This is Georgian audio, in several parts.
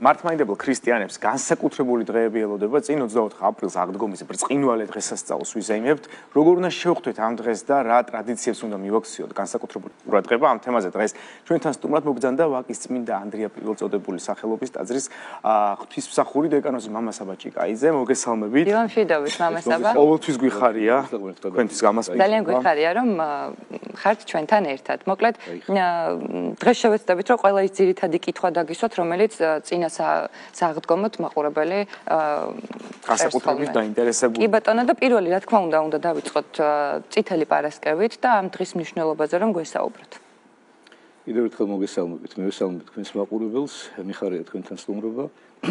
მართლმადიდებელ ქრისტიანებს განსაკუთრებული დღეები ელოდება. წინ 24 აპრილს აღდგომის ბრწყინვალე დღესასწაულს ვიზეიმებთ. როგორ უნდა შევხვდეთ ამ დღეს და რა ტრადიციებს უნდა მივაქციოთ განსაკუთრებული ყურადღება ამ თემაზე დღეს ჩვენთან სტუმრად მოგბრძანდა ვაკის წმინდა ანდრია პირველწოდებული სახელობის ტაძრის ღვთისმსახური დეკანოზი მამა საბა ჭიკაიძე. მოგესალმებით. დილა მშვიდობით მამა საბა. ყოველთვის გვიხარია თქვენთვის გამასპინძლა. ძალიან გვიხარია რომ ხართ ჩვენთან ერთად. მოკლედ დღეს შევეცდებით რომ ყველა ის ძირითადი კითხვა დაგისვათ რომელიც წინა საღდგომოთ მაყურებელი განსაკუთრებით დაინტერესებული. კი ბატონო და პირველი რა თქმა უნდა დავიწყოთ წითელი პარასკევით და ამ დღის მნიშვნელობაზე რომ გვესაუბროთ. კიდევ ერთხელ მოგესალმებით. მე ვესალმებ თქვენს მაყურებელს, მიხარია თქვენთან სტუმრობა.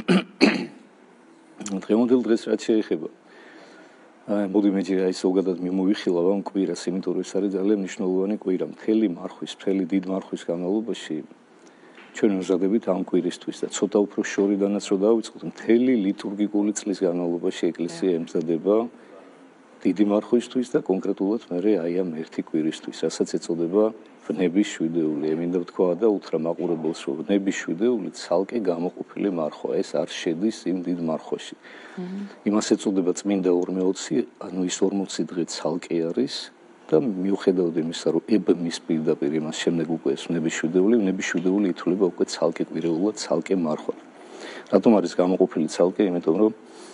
დღევანდელ დღეს რაც შეეხება. მოდი მე ჯერ აი ზოგადად მიმოვიხილავ ამ კვირას, იმიტომ რომ ეს არის ძალიან მნიშვნელოვანი კვირა. მთელი დიდ მარხვის განმავლობაში ჩვენ ვმზადებით ამ კვირისთვის და ცოტა უფრო შორიდანაც რო დავიწყოთ, მთელი ლიტურგიკული წლის განმავლობაში ეკლესია ემზადება დიდი მარხვისთვის და კონკრეტულად მე აი ამ ერთი კვირისთვის, რასაც ეწოდება ვნების შვიდეული. მინდა ვთქვა და უთხრა მაყურებელს, რომ ვნების შვიდეული ცალკე გამოყოფილი მარხვა, ეს არ შედის იმ დიდ მარხვაში. იმას ეწოდება წმინდა 40, ანუ ის 40 დღე ცალკე არის და მიუხედავად იმისა, რომ ებმის პირდაპირ იმას შემდეგ უკვე ეს ვნების შვიდეული ითვლება უკვე ცალკე კვირეულად, ცალკე მარხვად. რატომ არის გამოყოფილი ცალკე? იმიტომ რომ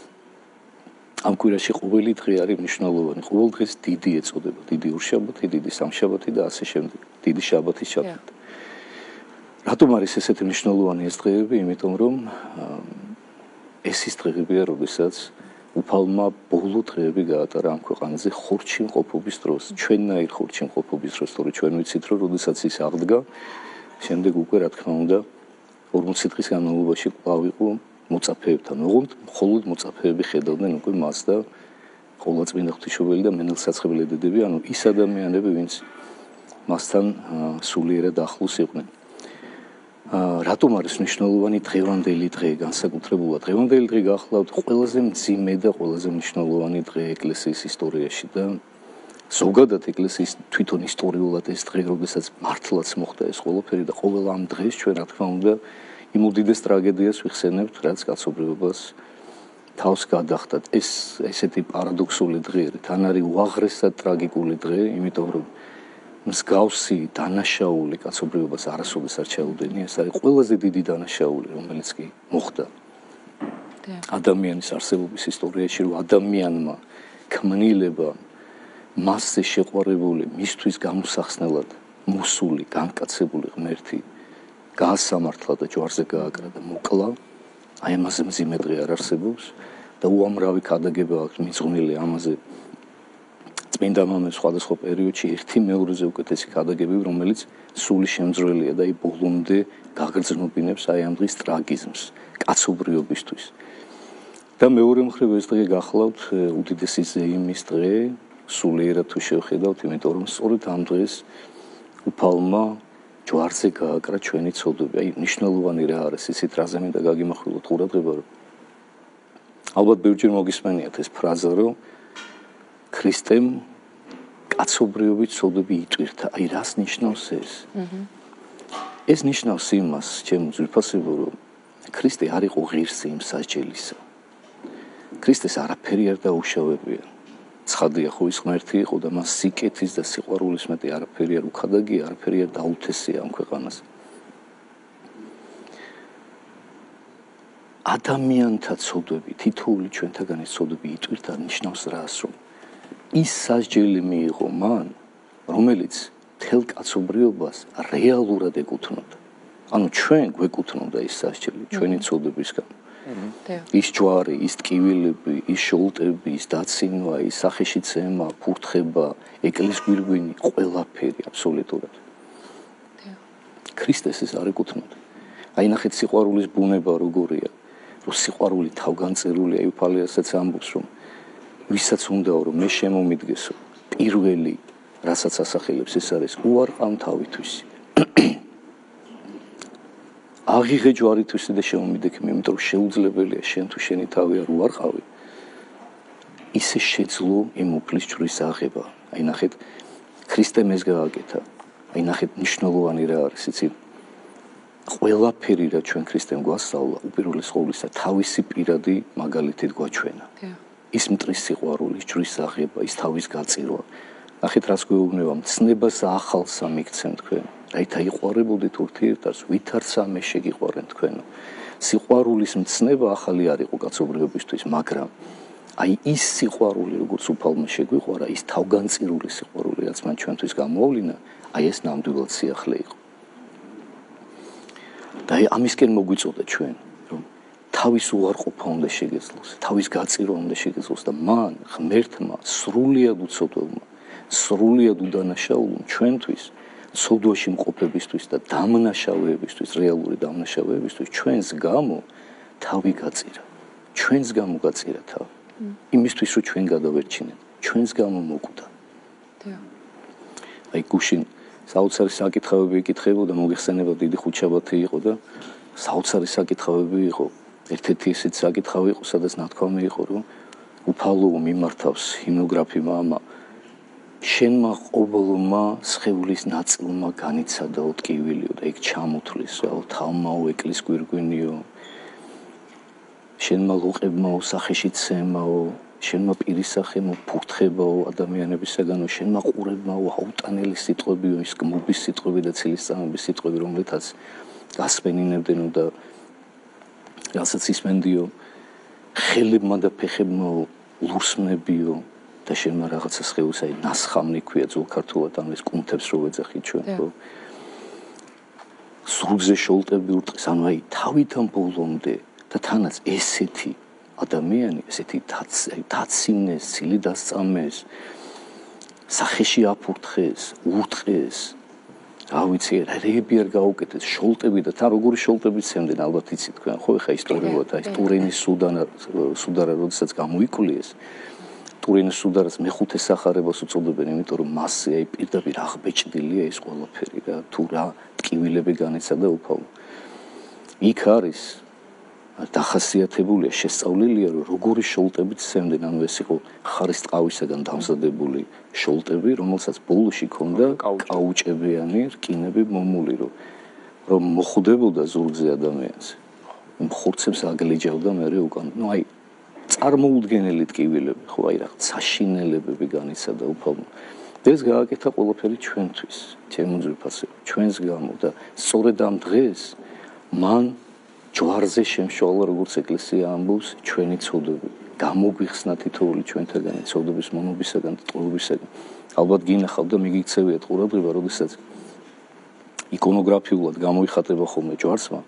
ამ კვირაში ყოველი დღე არის მნიშვნელოვანი. ყოველ დღეს დიდი ეწოდება, დიდი ორშაბათი, დიდი სამშაბათი და ასე შემდეგ. დიდი შაბათის ჩათვლით. რატომ არის ესეთი მნიშვნელოვანი ეს დღეები? იმიტომ რომ ეს ის დღეებია, როდესაც უფალმა ბოლო დღეები გაატარა ამ ქვეყანაზე ხორჩინყოფობის დროს, ჩვენნაირ ხორჩინყოფობის დროს, თორე ჩვენ ვიცით, რომ როდესაც ის აღდგა, შემდეგ უკვე რა თქმა უნდა 40 დღის განმავლობაში კვლავ იყო მოწაფეებთან. ოღონდ მხოლოდ მოწაფეები ხედავდნენ უკვე მას და ყოვლადწმინდა ღვთისმშობელი და მენელსაცხებლე დედები, ანუ ის ადამიანები, ვინც მასთან სულიერად ახლოს იყვნენ. რატომ არის მნიშვნელოვანი დღევანდელი დღე განსაკუთრებულად? დღევანდელი დღე გახლავთ ყველაზე მძიმე და ყველაზე მნიშვნელოვანი დღე ეკლესიის ისტორიაში და ზოგადად ეკლესიის თვითონ ისტორიულად ეს დღე, როდესაც მართლაც მოხდა ეს ყველაფერი და ყოველ ამ დღეს ჩვენ რა თქმა უნდა იმ უდიდეს ტრაგედიას ვიხსენებთ, რაც კაცობრიობას თავს გადახდათ. ეს ესეთი პარადოქსული დღე არის, თან არის უაღრესად ტრაგიკული დღე, იმიტომ რომ მსგავსი დანაშაული კაცობრიობას არასოდეს არ ჩაუდენია. ეს არის ყველაზე დიდი დანაშაული, რომელიც კი მოხდა ადამიანის არსებობის ისტორიაში, რომ ადამიანმა ქმნილება მასზე შეყვარებული, მისთვის გამოსახსნელად მოსული, განკაცებული ღმერთი გაასამართლა და ჯვარზე გააკრა და მოკლა. აი ამაზე მძიმე დღე არ არსებობს და უამრავი ქადაგება აქვს მიძღვნილი ამაზე. წმინდა მამებს სხვადასხვა პერიოდში ერთი მეორეზე უკეთესი ქადაგებები, რომელიც სული შემძრველია და აი ბოლომდე გაგრძნობინებს აი ამ დღის ტრაგიზმს კაცობრიობისთვის. და მეორე მხრივ ეს დღე გახლავთ უდიდესი ზეიმის დღე, სულიერად თუ შევხედავთ, იმიტომ რომ სწორედ ამ დღეს უფალმა ჯვარზე გააკრა ჩვენი ცოდვები. აი მნიშვნელოვანი რა არის, იცით რაზე მინდა გაგიმახვილოთ ყურადღება, რომ ალბათ ბევრჯერ მოგისმენიათ ეს ფრაზა, რომ ქრისტემ კაცობრიობის ცოდვები იტვირთა. აი რას ნიშნავს ეს? ეს ნიშნავს იმას, ჩემო ძვირფასებო, რომ ქრისტე არ იყო ღირსი იმ სასჯელისა. ქრისტეს არაფერი არ დაუშავებია. ცხადია ხო ის ღმერთი იყო და მას სიკეთის და სიყვარულის მეტი არაფერი არ უქადაგია, არაფერი არ დაუთესია ამ ქვეყანას. ადამიანთა ცოდვები, თითოეული ჩვენთაგანის ცოდვები იტვირთა ნიშნავს რას, რომ ის სასჯელი მიიღო მან, რომელიც მთელ კაცობრიობას რეალურად ეკუთვნოდა. ანუ ჩვენ გვეკუთვნოდა ის სასჯელი ჩვენი ცოდვებისგან. ის ჯვარი, ის ტკივილები, ის შოლტები, ის დაცინვა, ის სახეში ცემა, ფურთხება, ეკლის გვირგვინი, ყველაფერი აბსოლუტურად. ქრისტეს ეს არ ეკუთვნოდა. აი ნახეთ სიყვარულის ბუნება როგორია, რომ სიყვარული თავგანწირულია, უფალიასაც ამბობს, რომ ვისაც უნდაო რომ მე შემომიდგესო, პირველი რასაც ასახელებს ეს არის უარყავ თავისთვის. აღიღე ჯვარითვისი და შემომიდექიმი, იმიტომ რომ შეუძლებელია შენ თუ შენი თავი არ უარყავი. ისე შეძლო იმ უფლის ჯვრის აღება. აი ნახეთ, ქრისტემ ეს გააკეთა. აი ნახეთ მნიშვნელოვანი რა არის, იცით? ყველაფერი რა ჩვენ ქრისტემ გვასწავლა, უპირველეს ყოვლისა თავისი პირადი მაგალითით გვაჩვენა. ის მტრის სიყვარული, ჯვრის აღება, ის თავის გაწირვა. ნახეთ რას გვეუბნება, მცნებას ახალსა მიგცემ თქვენ. რაითა იყვარებოდით ურთიერთას, ვითარც ამე შეგიყვარენ თქვენო. სიყვარულის მცნება ახალი არ იყო კაცობრიობისთვის, მაგრამ აი ის სიყვარული, როგორც უფალმა შეგვიყვარა, ის თავგანწირული სიყვარული, რაც მან ჩვენთვის გამოავლინა, აი ეს ნამდვილად სიახლე იყო. და ამისკენ მოგვიწოდა ჩვენ, რომ თავის უარყოფა უნდა შეგეძლოს, თავის გაწირვა უნდა შეგეძლოს და მან ღმერთმა სრულიად უცოდველმა, სრულიად უდანაშაულო ჩვენთვის ცოდვაში მყოფებისთვის და დამნაშავეებისთვის, რეალური დამნაშავეებისთვის ჩვენს გამო თავი გაწირა. ჩვენს გამო გაწირა თავი. იმისთვის რომ ჩვენ გადავერჩინეთ, ჩვენს გამო მოკვდა. აი გუშინ საოცარი საკითხავები იკითხებოდა, მოგეხსენება დიდი ხუთშაბათი იყო და საოცარი საკითხავები იყო. ერთ-ერთი ესეთ საკითხავი იყო, სადაც ნათქვამი იყო, რომ უფალო მიმართავს ჰიმნოგრაფი მამა შენმა ყოველმა სხეულის ნაწილმა განიცადაო ტკივილიო და იქ ჩამოთვლისო, თავმაო ეკლის გვირგვინიო, შენმა ლოყებმაო სახეში ცემაო, შენმა პირისახემო ფურთხებაო ადამიანებისაგანო, შენმა ყურებმაო აუტანელი სიტყვებიო, ის გმობის სიტყვები და ცილისწამების სიტყვები, რომლითაც გასმენინებდენო და რასაც ისმენდიო, ხელებმა და ფეხებმაო ლურსმნებიო და შენმა რაღაცა სხეულს აი ნასხამნი ქვია ძველ ქართულად, ანუ ეს კუნთებს რო ვეძახით ჩვენ, ხო? სრულზე შოლტები ურტყის, ანუ აი თავიდან ბოლომდე და თანაც ესეთი ადამიანი, ესეთი დაცინეს, ცილი დასწამეს, სახეში აფურთხეს, ურტყეს, რა ვიცი, რეები არ გაუკეთეს, შოლტები და თან როგორი შოლტები ცემდნენ, ალბათ იცით თქვენ, ხო, ეხა ისტორიულად, აი ტურინის სუდარა, როდესაც გამოიკლიეს, ტურინის სუდარას მეხუთე სახარებას უწოდებენ, იმიტომ რომ მასზე აი პირდაპირ აღბეჭდილია ეს ყველაფერი რა, თუ რა ტკივილები განიცადა უფალო. იქ არის დახასიათებულია, შესწავლილია, რომ როგორი შოლტებით ცემდნენ, ანუ ეს იყო ხარისწყავისაგან დამზადებული შოლტები, რომელსაც ბოლოში ჰქონდა კაუჭებიანი რკინები მომული, რომ მოხვდებოდა ზურგზე ადამიანს. ხურცებს აგლიჯავდა მერე უკან. ნუ აი წარმოუდგენელი ტკივილები, ხო, აი რაღაც საშინელებები განიცადა უფალმა. ეს გააკეთა ყველაფერი ჩვენთვის, ჩემო ძვირფასო, ჩვენს გამო და სწორედ ამ დღეს მან ჯვარზე შემშვალა, როგორც ეკლესია ამბობს, ჩვენი ცოდვები. გამოგვიხსნა თითოეული ჩვენთაგანი ცოდვების მონობისაგან და ტყუილობისაგან. ალბათ გინახავთ და მიგიქცევიათ ყურადღება, როდესაც იკონოგრაფიულად გამოიხატება ხოლმე ჯვარცმა.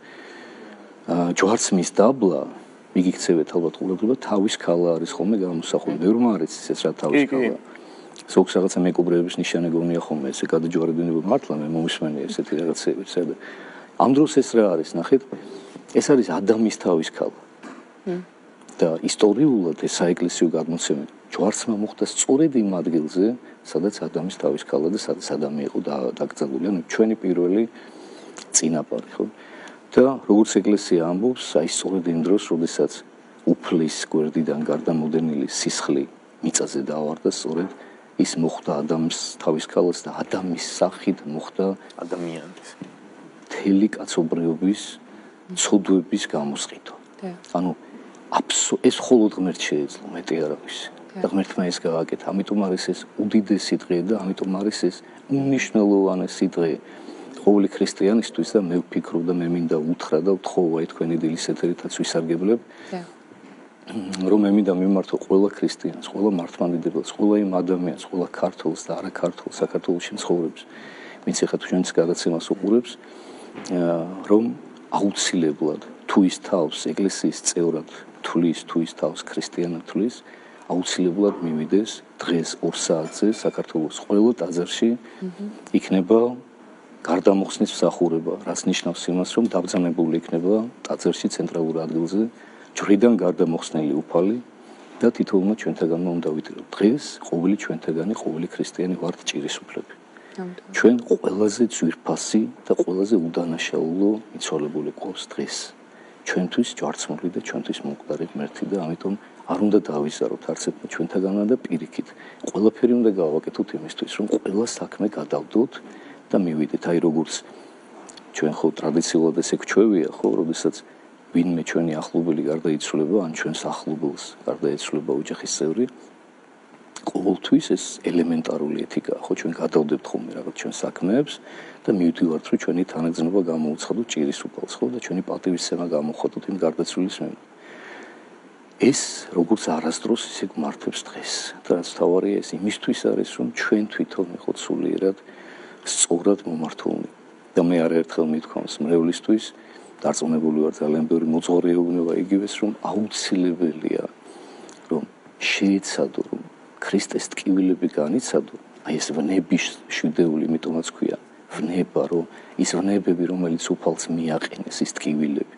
ჯვარცმის დაბლა მიგიქცევიათ ალბათ ყურადღება, თავის ქალა არის ხოლმე გამოსახული. ბევრმა არ იცის ეს რა თავის ქალა. ზოგს რაღაცა მეკობრეების ნიშანი გონია ხოლმე, ესე გადაჯვარედინება მართლა მე მომისმენია ესეთი რაღაცები, საერთოდ. ამ დროს ეს რა არის, ნახეთ? ეს არის ადამის თავის ქალა. და ისტორიულად ეს საეკლესიო გადმოცემა ჯვარცმა მოხდა სწორედ იმ ადგილზე, სადაც ადამის თავის ქალა და სადაც ადამი იყო დაკრძალული, ანუ ჩვენი პირველი წინაპარი, ხო? და როგორც ეკლესია ამბობს, აი სწორედ იმ დროს, როდესაც უფლის გვერდიდან გარდამოდენილი სისხლი მიწაზე დაავარდა, სწორედ ის მოხდა ადამიანს თავის ქალას და ადამიანის სახით მოხდა ადამიანის მთელი კაცობრიობის ცოდვების გამოსყიდვა. ანუ ეს მხოლოდ ღმერთ შეეძლო, მეტი არავის. და ღმერთმა ეს გააკეთა, ამიტომ არის ეს უდიდესი დღე და ამიტომ არის ეს უმნიშვნელოვანესი დღე ყოველი ქრისტიანისთვის და მე ვფიქრობ და მე მინდა უთხრა და ვთხოვა აი თქვენი დილის ეთერითაც ვისარგებლებ. რომ მე მინდა მიმართო ყველა ქრისტიანს, ყველა მართლმადიდებელს, ყველა იმ ადამიანს, ყველა ქართველს და არაქართველს საქართველოში მცხოვრებს, ვინც ეხლა ჩვენს გადაცემას უყურებს, რომ აუცილებლად თუ ის თავს ეკლესიის წევრად თulis, თუ ის თავს ქრისტიანად თulis, აუცილებლად მივიდეს დღეს 2 საათზე საქართველოს ყველა ტაძარში იქნება გარდამოხსნის მსახურება, რაც ნიშნავს იმას, რომ დაბრძანებული იქნება ტაძარში ცენტრალურ ადგილზე ჯვრიდან გარდამოხსნელი უფალი და თითოეულმა ჩვენთაგანმა უნდა ვიტიროთ. დღეს ყოველი ჩვენთაგანი, ყოველი ქრისტიანი ვართ ჭირისუფლები. ჩვენ ყველაზე ძვირფასი და ყველაზე უდანაშაულო მიცვალებული ყავს დღეს. ჩვენთვის ჯვარცმული და ჩვენთვის მომკვდარი ღმერთი და ამიტომ არ უნდა დავიზაროთ არც ერთმა ჩვენთაგანმა და პირიქით. ყველაფერი უნდა გავაკეთოთ იმისთვის, რომ ყველა საქმე გადავდოთ და მივიდეთ. აი როგორც ჩვენ ხო ტრადიციულად ესე გვჩვევია ხო, როდესაც ვინმე ჩვენი ახლობელი გარდაიცვლება, ან ჩვენს ახლობელს გარდაეცვლება ოჯახის წევრი, ყოველთვის ეს ელემენტარული ეთიკაა, ხო, ჩვენ გადავდებთ ხოლმე რაღაც ჩვენ საქმეებს და მივდივართ, რომ ჩვენი თანაგზნობა გამოუცხადოთ ჭირის უფალს, ხო, და ჩვენი პატივისცემა გამოხატოთ იმ გარდაცვლილის მიმართ. ეს როგორც არასდროს ისე გმართებს დღეს. და რაც თავარია ეს იმისთვის არის, რომ ჩვენ თვითონ ვიყოთ სულიერად სწორად მომართულნი. და მე არაერთხელ მithქვამს მრევლისთვის, დარწმუნებული ვარ ძალიან ბევრი მოძღვრე ეუბნება იგივეს, რომ აუცილებელია, რომ შეეცადო, რომ ქრისტეს ტკივილები განიცადო, აი ეს ვნების შვიდეული, იმიტომაც ქვია, ვნება, რომ ის ვნებები, რომელიც უფალს მიაყენეს, ის ტკივილები.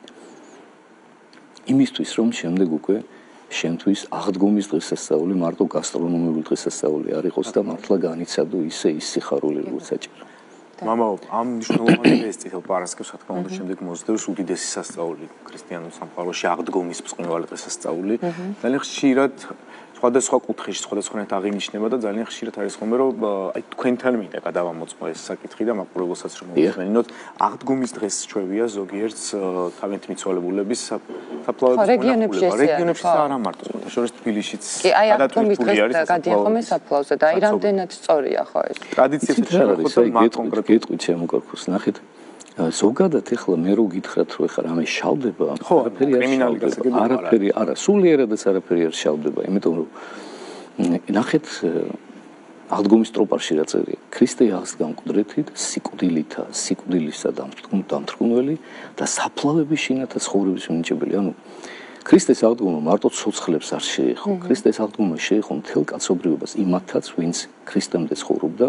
იმისთვის, რომ შემდეგ უკვე შენთვის აღდგომის დღესასწაული მარტო გასტრონომიული დღესასწაული არ იყოს და მართლა განიცადო ისე ის სიხარული, როგორც საჭირო. მამაო, ამ მნიშვნელოვანი ეს წითელ პარასკევს, რა თქმა უნდა, შემდეგ მოსდევს უდიდესი სასწაული ქრისტიანულ სამყაროში, აღდგომის ბრწყინვალე დღესასწაული. ძალიან ხშირად სხვადასხვა კუთხეში, სხვადასხვანაირად აღინიშნება და ძალიან ხშირად არის ხოლმე, რომ აი თქვენთან მინდა გადავამოწმო ეს საკითხი და მაყურებელსაც რომ მოვხსენინოთ, აღდგომის დღეს ჩვევია ზოგიერთს თავიანთი მიცვალებულების საფლავების მონახულება. რეგიონებში არა მარტო, შორის თბილისშიც გადატვირთული არის გადიან ხოლმე საფლავზე და აი რამდენად სწორია ხო ეს. ტრადიციებსაც შევეხოთ და მათ კონკრეტულად გეტყვით შემოკარქოს, ნახეთ. ზოგადად ეხლა მე რო გითხრათ რომ ეხლა რამე შავდება, არაფერი არ შავდება, არაფერი არა, სულიერადაც არაფერი არ შავდება, იმიტომ რომ ნახეთ აღდგომის ტროპარში რა წერია, ქრისტე აღსდგა მკვდრეთით, სიკვდილისა დამთრგუნველი და საფლავების შინათა ცხოვრების მინიჭებელი, ანუ ქრისტეს აღდგომა მარტო ცოცხლებს არ შეეხო, ქრისტეს აღდგომა შეეხო მთელ კაცობრიობას, იმათაც, ვინც ქრისტემდე ცხოვრობდა,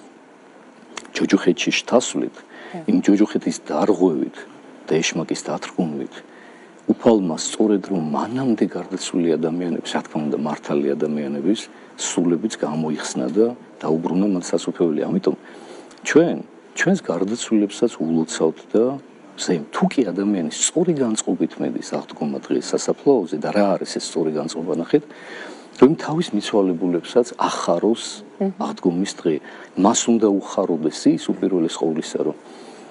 ჯოჯოხეთში შთასვლით, იმ ჯოჯოხეთის დარღვევით და ეშმაკის დათრგუნვით უფალმა სწორედ რომ მანამდე გარდაცვლილი ადამიანების, რა თქმა უნდა, მართალი ადამიანების სულებიც გამოიხსნა და დაუბრუნა მათ სასუფეველი. ამიტომ ჩვენს გარდაცვლილებსაც ულოცავთ და თუ კი ადამიანი სწორი განწყობით მედის აღდგომა დღეს სასაფლაოზე და რა არის ეს სწორი განწყობა, ნახეთ, რომ თავის მიცვალებულებსაც ახაროს აღდგომის დღე. მას უნდა უხაროდეს ის უპირველეს ყოვლისა, რომ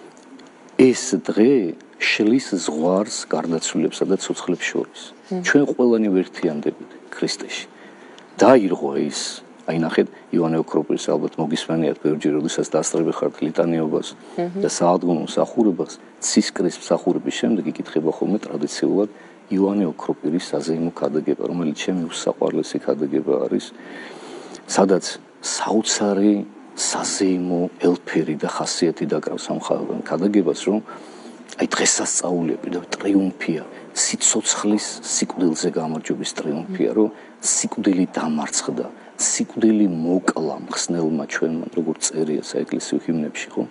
ეს დღე შლის ზღვარს გარდაცვლილებსა და ცოცხლებს შორის. ჩვენ ყველანი ვერთიანდებით ქრისტეში. დაირღვა ის, აი ნახეთ, ივანე ოქროპირის ალბათ მოგისმენიათ ბევრჯერ, როდესაც დასწრები ხართ ლიტანიობას და სააღდგომო მსახურებას, ცისკრის მსახურების შემდეგ იკითხება ხოლმე ტრადიციულად ივანე ოქროპირის საზეიმო ქადაგება, რომელიც ჩემი უსაყვარლესი ქადაგება არის, სადაც საოცარი საზეიმო ელფერი და ხასიათი დაკრავს ამ ქადაგებას, რომ აი დღესასწაულები და ტრიუმფია, სიცოცხლის სიკვდილზე გამარჯვების ტრიუმფია, რომ სიკვდილი დამარცხდა, სიკვდილი მოკლა მხსნელმა ჩვენმა, როგორც წერია საეკლესიო ჰიმნებში, ხო?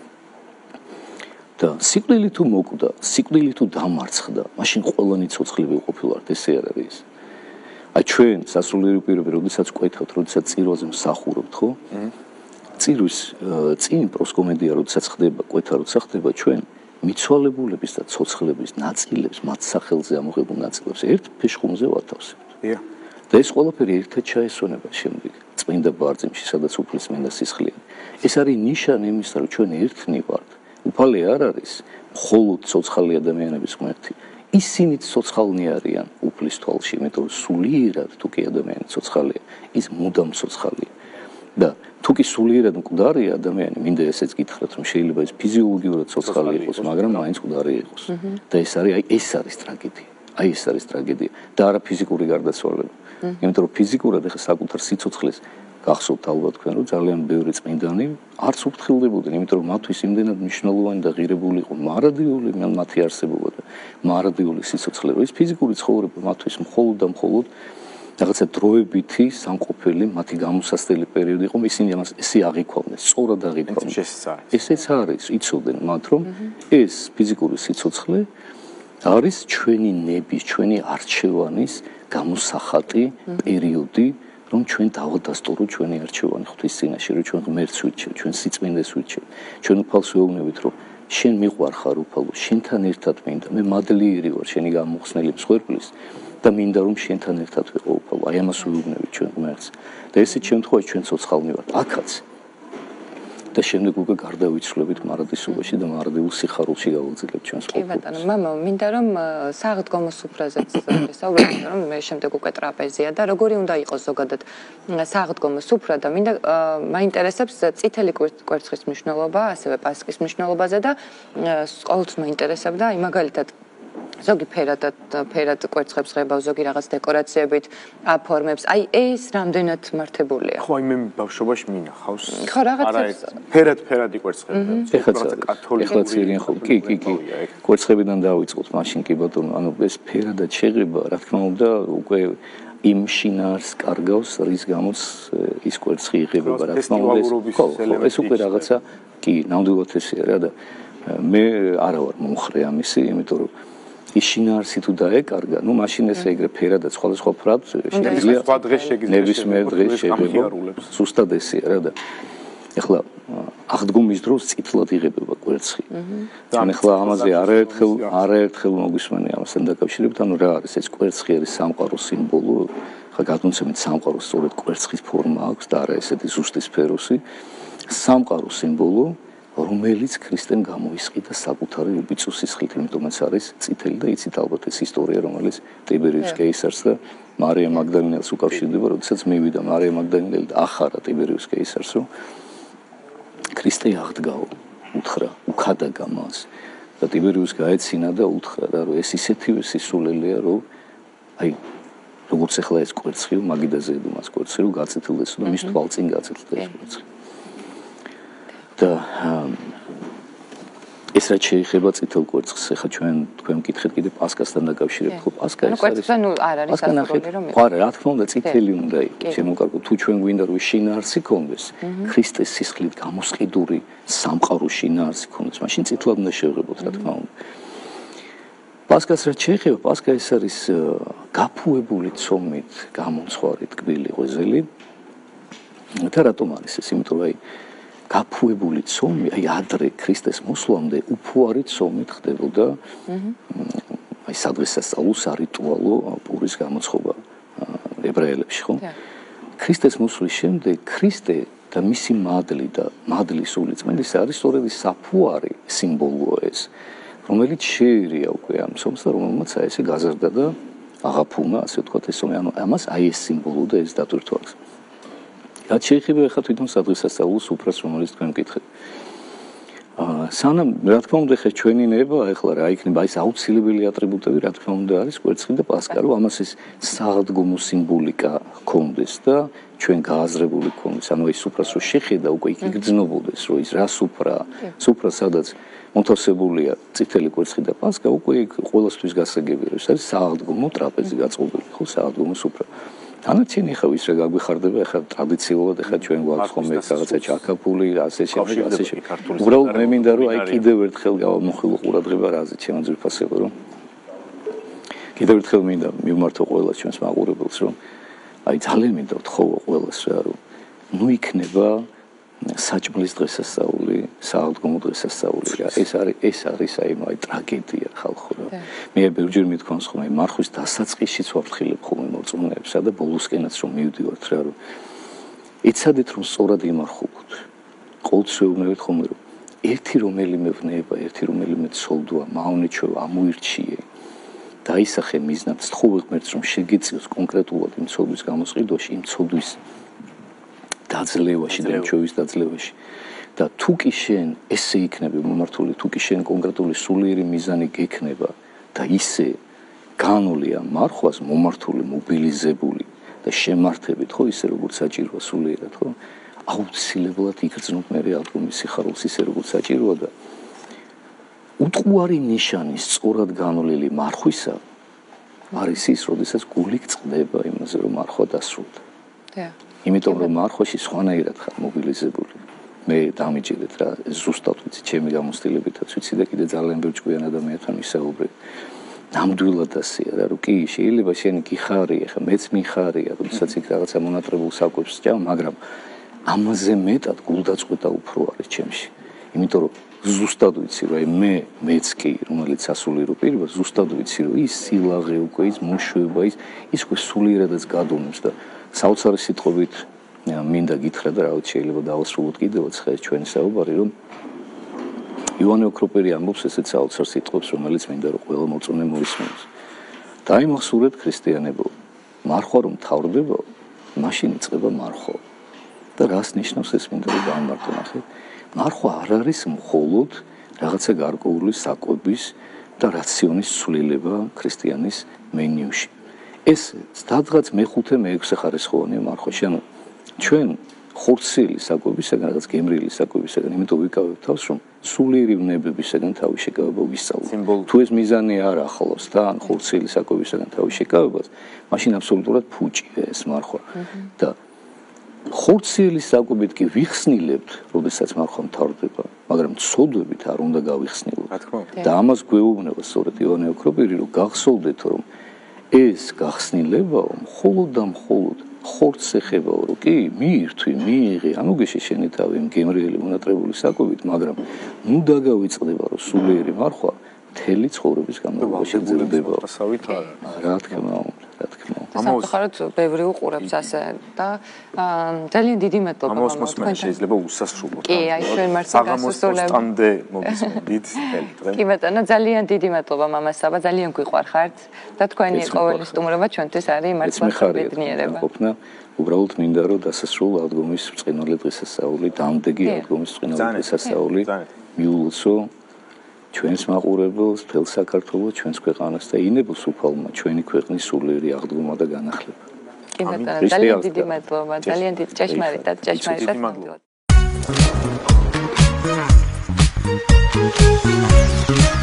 და სიკვდილი თუ მოკვდა, სიკვდილი თუ დამარცხდა, მაშინ ყველანი ცოცხლები ყოფილვართ, ესე არ არის. აი ჩვენ სასულიერო პირები, როდესაც კვეთავთ, როდესაც წირვაზე მსახურობთ, ხო? წირვის წინ პროსკომედია, როდესაც ხდება, კვეთა როცა ხდება, ჩვენ მიცვალებულების და ცოცხლების ნაწილებს, მათ სახელზე ამოღებულ ნაწილებს ერთ ფეშხუმზე ვათავსებთ. და ეს ყველაფერი ერთად ჩაესვენება შემდეგ წმინდა ბარძიმში, სადაც უფლისმენდა სისხლიანი. ეს არის ნიშანი იმისა, რომ ჩვენ ერთნი ვართ. უფალი არ არის მხოლოდ ცოცხალი ადამიანების ღმერთი. ისინიც ცოცხალნი არიან უფლის თვალში, იმიტომ სულიერად თუ კი ადამიანი ცოცხალია, ის მუდამ ცოცხალია. და თუ კი სულიერად მკვდარია ადამიანი, მინდა ესეც გითხრათ, რომ შეიძლება ის ფიზიოლოგიურად ცოცხალი იყოს, მაგრამ მაინც მკვდარი იყოს. და ეს არის ტრაგედია. აი ეს არის ტრაგედია და არა ფიზიკური გარდაცვალება. იმიტომ რომ ფიზიკურად ახლა საკუთარ სიცოცხლეს გახსოვთ ალბათ თქვენ, რომ ძალიან ბევრი წმინდანი არც უფრთხილდებოდნენ, იმიტომ რომ მათთვის იმდენად მნიშვნელოვანი და ღირებული იყო მარადიული მათი არსებობა და მარადიული სიცოცხლე, რომ ეს ფიზიკური ცხოვრება მათთვის მხოლოდ და მხოლოდ რაღაცა დროებითი სამყოფელი მათი გამოსასწრელი პერიოდი იყო, ისინი ამას ესე აღიქვამდნენ, სწორად აღიქვამდნენ. ესეც არის, იცოდნენ მათ, რომ ეს ფიზიკური სიცოცხლე არის ჩვენი ნების, ჩვენი არჩევანის გამოსახატი პერიოდი, რომ ჩვენ დავადასტუროთ ჩვენი არჩევანი ღვთის წინაშე, რომ ჩვენ ღმერთს ვირჩევთ, ჩვენ სიწმინდეს ვირჩევთ, ჩვენ უფალს ვეუბნებით, რომ შენ მიყვარხარ უფალო, შენთან ერთად მინდა, მე მადლიერი ვარ შენი გამოხსნელი მსხვერპლის და მინდა რომ შენთან ერთად ვიყო უფალო, აი ამას ვეუბნებით ჩვენ ღმერთს. და ესეთ შემთხვევაში ჩვენ ცოცხალნი ვართ. აქაც და შემდეგ უკვე გარდავიცვლებით მარადისობაში და მარადილ სიხარულში გავაგზავნებთ ჩვენს ყოფას. კი ბატონო, მამა, მინდა რომ საღდგომო სუფრაზეც ვისაუბროთ, რომ მე შემდეგ უკვე ტრაპეზია და როგორი უნდა იყოს ზოგადად საღდგომო სუფრა და მინდა მაინტერესებს წითელი კვერცხის მნიშვნელობა, ასევე პასკის მნიშვნელობაზე და ყოველთვის მაინტერესებდა აი მაგალითად ზოგი ფერად კვერცხებს ღებავს, ზოგი რაღაც დეკორაციებით აფორმებს. აი ეს რამდენად მართებულია? ხო, აი მე ბავშვობაში მინახავს. ხო, რაღაცებს ფერად იკვერცხებდა. ეხლა ცირიან ხო, კი. კვერცხებიდან დავიწყოთ, მაშინ კი ბატონო, ანუ ეს ფერადად შეღება, რა თქმა უნდა, უკვე იმ შინაარს კარგავს, რის გამოც ის კვერცხი იღებება, რა თქმა უნდა. ხო, ეს უკვე რაღაცა, კი, ნამდვილად ესეა რა და მე არა ვარ მომხრე ამისი, იმიტომ რომ ის შინაარსი თუ დაეკარგა, ну მაშინ ესე ეგრე ფერადად სხვადასხვა ფრად შეიძლება სხვა დღეს შეგიძლია ნებისმიერ დღეს შეგვება. სუსტად ესეა რა და ეხლა აღდგომის დროს წითლად იღებება კვერცხი. ან ეხლა ამაზე არაერთხელ მოგვისმენი ამასთან დაკავშირებით, ანუ რა არის ეს კვერცხი არის სამყაროს სიმბოლო, ხა გადმოცემით სამყაროს სწორედ კვერცხის ფორმა აქვს და არა ესეთი ზუსტი სფეროსი. სამყაროს სიმბოლო რომელიც ქრისტემ გამოისყიდა საკუთარი უბიწო სისხლით, იმიტომაც არის წითელი და იცით ალბათ ეს ისტორია, რომელიც ტიბერიუს კეისარს და მარია მაგდალინელს უკავშირდება, როდესაც მივიდა მარია მაგდალინელი და ახარა ტიბერიუს კეისარს, რომ ქრისტე აღდგაო, უთხრა, უქადაგა მას და ტიბერიუს გაეცინა და უთხრა რა, რომ ეს ისეთივე სისულელეა, რომ აი როგორც ახლა ეს კვერცხი, მაგიდაზე ედო მას კვერცხი, რომ გაწითლდეს და მის თვალწინ გაწითლდა ეს კვერცხი. და ეს რაც შეეხება წითელ კვერცხს, ახლა თქვენ მკითხეთ კიდე პასკასთან დაკავშირებით, ხო პასკა ეს არის. ანუ არ არის ასწორებელი რომ ხო არა, რა თქმა უნდა წითელი უნდა იყოს, შემოკარგო თუ ჩვენ გვინდა რომ შინაარსი კონდეს, ქრისტეს სისხლით გამოსყიდური სამყარო შინაარსი კონდეს, მაშინ წითლად უნდა შევღებოთ, რა თქმა უნდა. პასკას რაც შეეხება, პასკა ეს არის გაფუებული ცომით გამომცხვარი ტკბილი ღვეზელი. და რატომ არის ეს? იმიტომ რომ აი გაფუებული ცომი, აი ადრე ქრისტეს მოსვლამდე უფუარი ცომით ხდებოდა აი სადღესასწაულო სარიტუალო პურის გამოცხობა ებრაელებში, ხო? ქრისტეს მოსვლის შემდეგ ქრისტე და მისი მადლი და მადლის სული წმინდის არის სწორედ ის საფუარი სიმბოლოა ეს, რომელიც შეერია უკვე ამ ცომს და რომელმაც აი ესე გაზარდა და აღაფუნა, ასე ვთქვათ, ეს ცომი, ანუ ამას აი ეს სიმბოლო და ეს დატვირთვა აქვს. რაც შეეხება ახლა თვითონ სადღესასწაულო სუფრას, რომელიც თქვენ მკითხეთ. სანამ რა თქმა უნდა ხე ჩვენი ნება, ახლა რა იქნება ის აუცილებელი ატრიბუტები, რა თქმა უნდა არის კვერცხი და პასკა, რომ ამას ეს საღდგომო სიმბოლიკა ჰქონდეს და ჩვენ გააზრებული ჰქონდეს, ანუ ეს სუფრას რო შეხედა უკვე იქ იგრძნობოდეს, რომ ის რა სუფრა სადაც მოთავსებულია წითელი კვერცხი და პასკა, უკვე იქ ყველასთვის გასაგებია, რომ ეს არის საღდგომო ტრაპეზი გაწყობილი, ხო, საღდგომო სუფრა. ანაცინი ხა ვის რა გაგვიხარდება, ხა ტრადიციულად ხა ჩვენ გვაქვს ხოლმე რაღაცა ჩაკაფული, ასე შემდეგ. უბრალოდ მე მინდა რომ აი კიდევ ერთხელ გავამოხილო ყურადღება რაზე ჩემ ძვირფასებო, რომ კიდევ ერთხელ მინდა მივმართო ყველას ჩვენს მაყურებელს, რომ აი ძალიან მინდა ვთხოვო ყველას რა, რომ ნუ იქნება საჭმლის დღესასწაული, საღდგომო დღესასწაული რა. ეს არის აი ტრაგედია ხალხო რა. მე ბევრჯერ მithქვამს ხოლმე მარხვის დასაწყისშიც ვაფრთხილებ ხოლმე მორწმუნეებსა და ბოლოსკენაც რომ მივდივართ რა, რომ ეცადეთ რომ სწორად იმარხულოთ. ყოველთვის ვეუბნებით ხოლმე რომ ერთი რომელიმე ვნება, ერთი რომელიმე ცოლდვა, მავნეჩვევა ამოირჩიე. დაისახე მიზნად, სთხოვე ღმერთს რომ შეგეწიოს კონკრეტულად იმ ცოლდვის გამოსყიდვაში, იმ ცოლდვის დაძლევაში და ჩვევის დაძლევაში და თუ კი შენ ესე იქნება მომართული, თუ კი შენ კონკრეტული სულიერი მიზანი გექნება და ისე განოლია მარხვას მომართული, მობილიზებული და შემართებით, ხო, ისე როგორც საჭიროა სულიერად, ხო? აუცილებლად იგრძნობ მე ალბომის სიხარულს ისე როგორც საჭიროა და უტყუარი ნიშანი სწორად განოლილი მარხვისა არის ის, როდესაც გული წყდება იმაზე, რომ მარხვა დასრულდა. იმიტომ რომ მარხვაში სხვანაირად ხარ მობილიზებული. მე დამიჯერეთ რა, ზუსტად ვიცი ჩემი გამოცდილებითაც ვიცი და კიდე ძალიან ბევრ ჭკვიან ადამიანთან ვისაუბრე. ნამდვილად ასეა რა, რომ კი შეიძლება შენ გიხარია, ხა მეც მიხარია, როდესაც იქ რაღაცა მონატრებულ საკვებს ჭამ, მაგრამ ამაზე მეტად გულდაწყვეტა უფრო არის ჩემში. იმიტომ რომ ზუსტად ვიცი რომ მეც კი, რომელიც სასულიერო პირი ვარ, ზუსტად ვიცი რომ ის სილაღე უკვე ის მოშვება, ის უკვე სულიერადაც გადონებს და საოცარი სიტყვებით მინდა გითხრა და რა შეიძლება დავასრულოთ კიდევაც ხა ეს ჩვენი საუბარი რომ ივანე ოქროპერი ამბობს ესეც საოცარ სიტყვებს რომელიც მინდა რომ ყველა მოწონე მოისმენოს დაიმახსოვრეთ ქრისტიანებო მარხვა რომ თავრდება მაშინ იწყება მარხვა და რას ნიშნავს ეს მინდა რომ გამარტო ნახე მარხვა არ არის მხოლოდ რაღაცა გარკვეული საკვების და რაციონის ცვლილება ქრისტიანის მენიუში ეს სადღაც მე-5 მე-6 ხარისხოვანია მარხვა ანუ ჩვენ ხორცელი საკვებისაგან რაღაც გემრიელი საკვებისაგან იმიტომ ვიკავებ თავს რომ სულიერი ვნებებისაგან თავის შეკავება ვისწავლოთ თუ ეს მიზანი არ ახლავს და ან ხორცელი საკვებისაგან თავის შეკავებას მაშინ აბსოლუტურად ფუჭია ეს მარხვა და ხორცელი საკვებით კი ვიხსნილებთ როდესაც მარხვა მთავრდება მაგრამ ცოდვებით არ უნდა გავიხსნილოთ რა თქმა უნდა და ამას გვეუბნება სწორედ ივანე ოქროპირი რომ გახსოვდეთ რომ ეს გახსნილებაო მხოლოდ და მხოლოდ ხორცს ეხებაო რომ კი მიირთვი მიიღე ანუ გეშე შენი თავი იმ გემრიელი მონატრებული საკვებით მაგრამ ნუ დაგავიწყდება რომ სულიერი მარხვა მთელი ცხოვრების განმავლობაში გრძელდება რა თქმა უნდა სამწუხაროდ ბევრი უყურებს ასე და ძალიან დიდი მადლობა ამას მოსმენა შეიძლება უსასრულოდ კი აი ჩვენ მართლა გასასწორამდე მოგისმენთ კი ბატონო ძალიან დიდი მადლობა მამա საბა ძალიან გვიყვარხართ და თქვენი ყოველი სტუმრობა ჩვენთვის არის მართლა ბედნიერება უბრალოდ მინდა რომ დასასრულო აღდგომის ბრწყინვალე დღესასწაული დამდეგი აღდგომის ბრწყინვალე დღესასწაული მიულოცო ჩვენს მაყურებელს, მთელ საქართველოს, ჩვენს ქვეყანას და ინებოს უფალმა ჩვენი ქვეყნის სულიერი აღდგომა და განახლება. კი ბატონო, ძალიან დიდი მადლობა, ძალიან დიდი ჭეშმარიტად მადლობა.